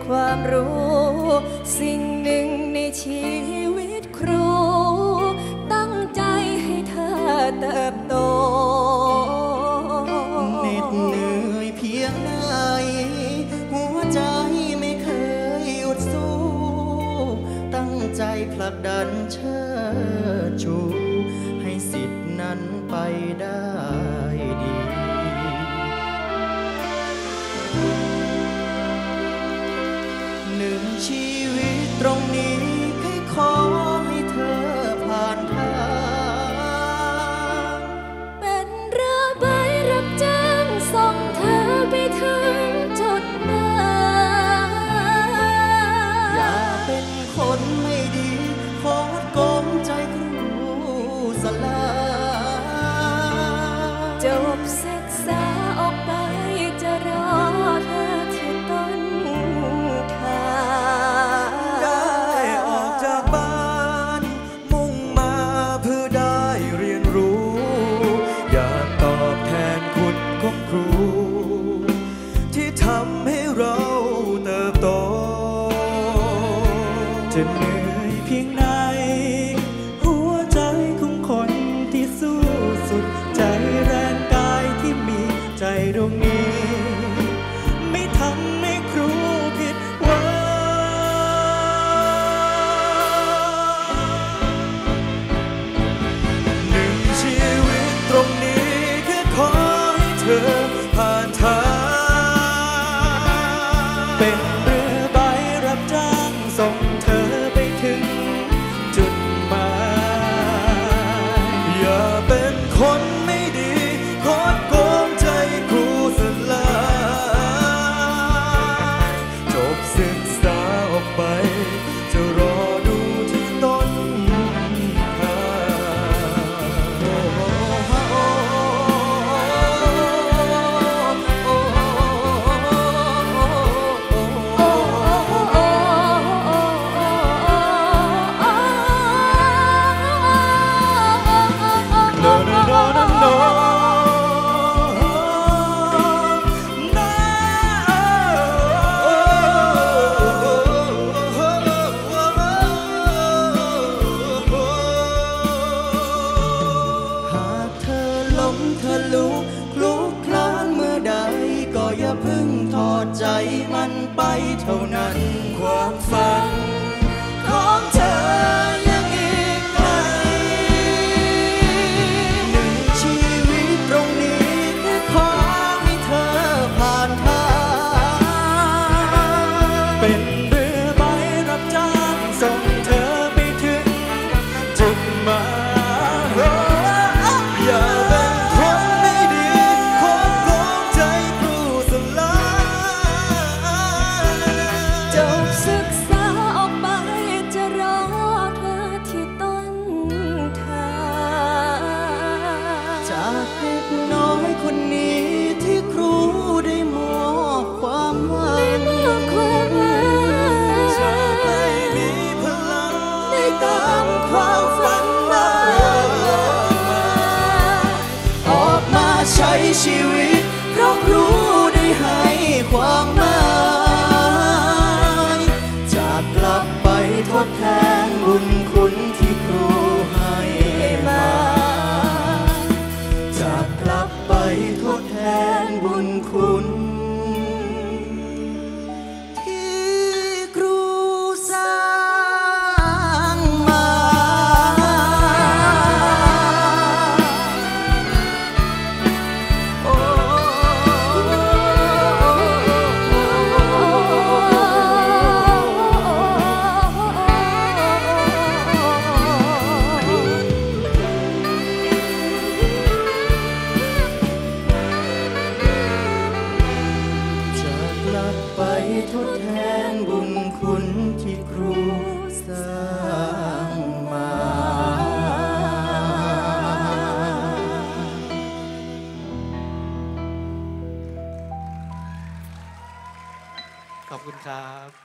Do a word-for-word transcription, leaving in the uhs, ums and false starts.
ความรู้สิ่งหนึ่งในชีวิตครูตั้งใจให้เธอเติบโตเหน็ดเหนื่อยเพียงไหนหัวใจไม่เคยหยุดสู้ตั้งใจผลักดันเชิดชูให้สิทธินั้นไปได้ดีหนึ่งชีวิตตรงนี้แค่ขอให้เธอผ่านทางเป็นเรือใบรับจ้างส่งเธอไปถึงจุดหมายอย่าเป็นคนไม่ดีโคตรโกงใจครูสลาจบศึกษาออกไปจะรอเธอที่ต้นทางได้ออกจากบ้านมุ่งมาเพื่อได้เรียนรู้อยากตอบแทนคุณของครูที่ทำให้เราเติบโตจะเหนื่อยเพียงไหนหัวใจของคนที่สู้สุดใจแรงกายที่มีใจดวงนี้ไม่ทำให้ครูผิดหวังหนึ่งชีวิตตรงนี้แค่ขอให้เธอผ่านทางเป็นเรือใบรับจ้างส่งเธอไปถึงจุดหมายอย่าเป็นคนไม่ดีโคตรโกงใจครูสลายจบศึกษาออกไปจะรอดูที่ต้นทอย่าเพิ่งทอดใจมันไปเท่านั้นความฝันของเธอยังอีกไกลหนึ่งชีวิตตรงนี้แค่ขอให้เธอผ่านทางเป็นเรือใบรับจ้างส่งเธอไปถึงจุดหมายอย่าเป็นคนไม่ดีโคตรโกงใจครูสลายจบศึกษาออกไปจะรอเธอที่ต้นทางจากเด็กน้อยคนนี้ที่ครูได้มอบความหวังจะให้มีพลังในตามความฝันมาออกมาใช้ชีวิตเพราะครูได้ให้ความหมายจากกลับไปทดแทนบุญคุณที่ครูให้มาจากกลับไปทดแทนบุญคุณที่ครูสร้างมาโอ้จะกลับไปทดแทนบุญคุณที่ครูสร้างมาขอบคุณครับ